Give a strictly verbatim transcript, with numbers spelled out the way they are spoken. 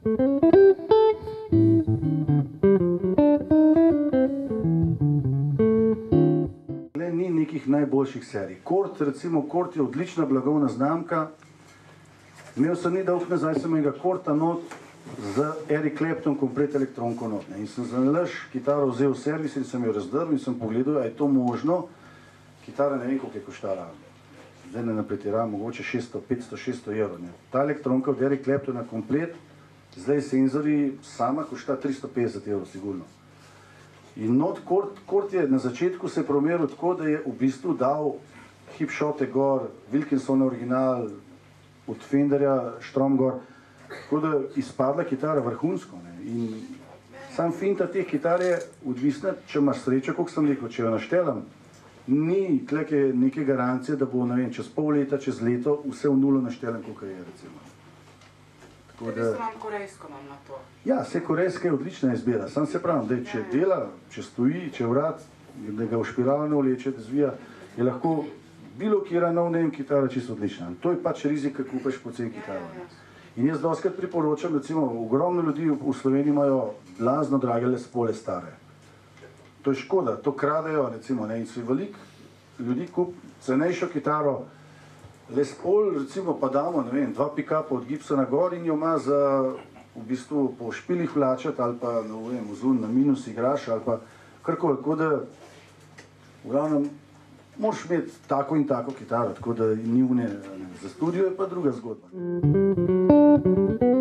Ni nekih najboljših serij. Kord, recimo, Kord je odlična blagovna znamka. Imel sem ni dolg nazaj, sem enega Korda not z Eric Clapton komplet elektronko not. In sem za nalaž kitaro vzel v servis in sem jo razdrl in sem pogledal, a je to možno. Kitara ne vem, koliko je koštala. Zdaj ne napretiram, mogoče šeststo, petsto, šeststo evrov. Ta elektronka od Eric Claptona komplet, zdaj senzori sama košta tristo petdeset evrov sigurno. In not Kord, Kord je na začetku se promeral tako, da je v bistvu dal hipšote gor, Wilkinson original, od Fenderja, Strom gor, tako da izpadla kitara vrhunsko. Ne. In sam finta teh kitar je odvisna, če imaš srečo, koliko sem rekel, če jo naštelam, ni tleke neke garancije, da bo, ne vem, čez pol leta, čez leto, vse v nulo naštelam, koliko je, recimo. Tako da imam korejsko imam na to. Ja, vse korejska je odlična izbira. Sam se pravim, da če dela, če stoji, če vrat, da ga v špiralo ne vleče, da zvija, je lahko bilo kjera nov name kitara čisto odlična. To je pač rizik, ko kupaš poceni kitaro. In jaz doskrat priporočam, recimo, ogromno ljudi v Sloveniji imajo blazno drage Les Paule stare. To je škoda, to kradejo, recimo, ne, in se veliko ljudi kup cenejšo kitaro, Les Paul, recimo, pa damo, ne vem, dva pick-upa od Gibsona gor in jo ima za, v bistvu, po špilih vlačati ali pa, ne vem, vzun na minus igraš ali pa karkoli, tako da, v glavnem, moraš imeti tako in tako kitaro, tako da ni vne, za studio je pa druga zgodba.